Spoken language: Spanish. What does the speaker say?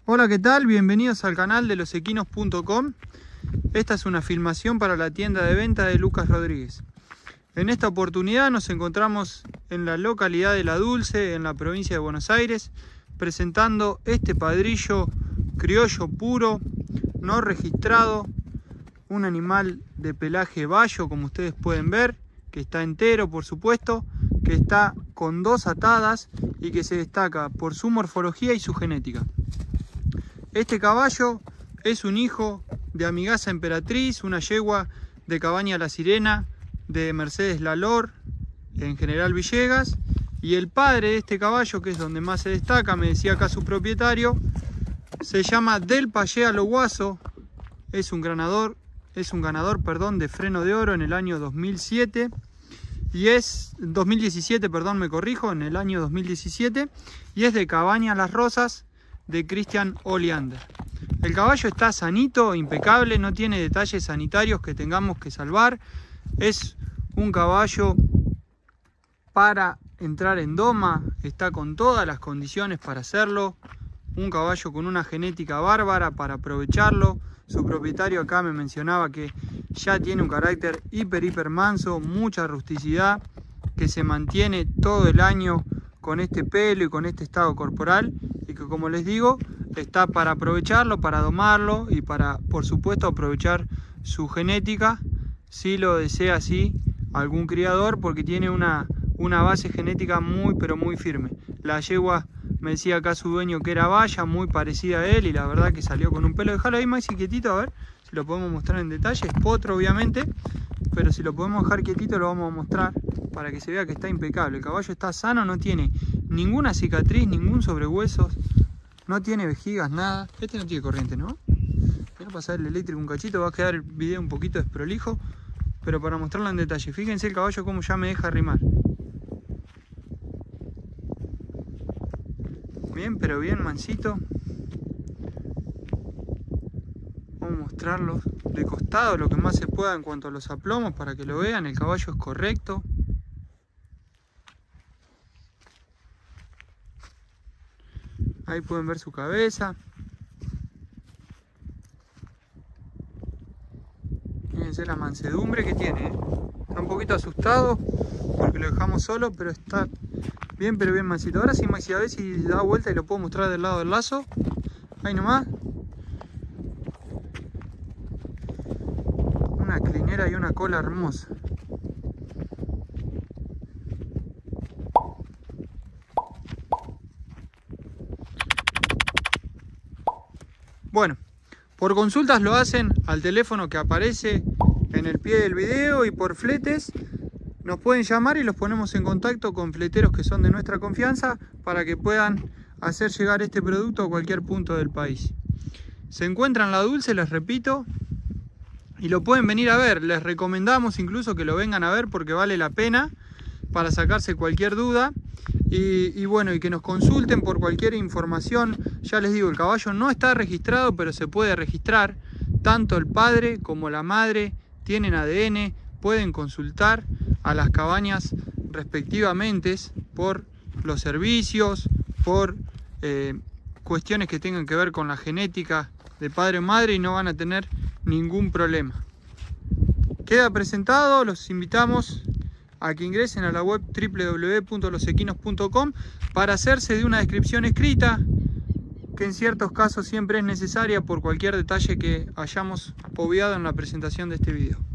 Hola, ¿qué tal? Bienvenidos al canal de losequinos.com. Esta es una filmación para la tienda de venta de Lucas Rodríguez. En esta oportunidad nos encontramos en la localidad de La Dulce, en la provincia de Buenos Aires, presentando este padrillo criollo puro, no registrado, un animal de pelaje bayo, como ustedes pueden ver, que está entero, por supuesto, que está con 2 atadas y que se destaca por su morfología y su genética. Este caballo es un hijo de Amigaza Emperatriz, una yegua de Cabaña La Sirena, de Mercedes Lalor, en General Villegas, y el padre de este caballo, que es donde más se destaca, me decía acá su propietario, se llama Del Payé Aloguazo, es un ganador de Freno de Oro en el año 2007, y es 2017, perdón, me corrijo, en el año 2017, y es de Cabaña Las Rosas, de Cristian Oleander. El caballo está sanito, impecable, no tiene detalles sanitarios que tengamos que salvar. Es un caballo para entrar en doma, está con todas las condiciones para hacerlo. Un caballo con una genética bárbara para aprovecharlo. Su propietario acá me mencionaba que ya tiene un carácter hiper manso, mucha rusticidad, que se mantiene todo el año con este pelo y con este estado corporal, y que, como les digo, está para aprovecharlo, para domarlo y para, por supuesto, aprovechar su genética, si lo desea así algún criador, porque tiene una base genética muy pero muy firme. La yegua, me decía acá su dueño, que era valla, muy parecida a él, y la verdad que salió con un pelo. Dejalo ahí más quietito, a ver si lo podemos mostrar en detalle. Es potro, obviamente, pero si lo podemos dejar quietito lo vamos a mostrar para que se vea que está impecable. El caballo está sano, no tiene ninguna cicatriz, ningún sobrehuesos, no tiene vejigas, nada. Este no tiene corriente, ¿no? Voy a pasar el eléctrico un cachito, va a quedar el video un poquito desprolijo, pero para mostrarlo en detalle. Fíjense el caballo como ya me deja arrimar. Bien, pero bien mansito. Vamos a mostrarlo de costado lo que más se pueda en cuanto a los aplomos para que lo vean. El caballo es correcto. Ahí pueden ver su cabeza. Fíjense la mansedumbre que tiene, ¿eh? Está un poquito asustado porque lo dejamos solo, pero está bien, pero bien mansito. Ahora sí, Maxi, a ver si da vuelta y lo puedo mostrar del lado del lazo. Ahí nomás. Una crinera y una cola hermosa. Bueno, por consultas lo hacen al teléfono que aparece en el pie del video, y por fletes nos pueden llamar y los ponemos en contacto con fleteros que son de nuestra confianza para que puedan hacer llegar este producto a cualquier punto del país. Se encuentra en La Dulce, les repito, y lo pueden venir a ver. Les recomendamos incluso que lo vengan a ver porque vale la pena para sacarse cualquier duda. Y bueno, y que nos consulten por cualquier información. Ya les digo, el caballo no está registrado, pero se puede registrar. Tanto el padre como la madre tienen ADN, pueden consultar a las cabañas respectivamente por los servicios, por cuestiones que tengan que ver con la genética de padre o madre, y no van a tener ningún problema. Queda presentado, los invitamos a que ingresen a la web www.losequinos.com para hacerse de una descripción escrita, que en ciertos casos siempre es necesaria por cualquier detalle que hayamos obviado en la presentación de este video.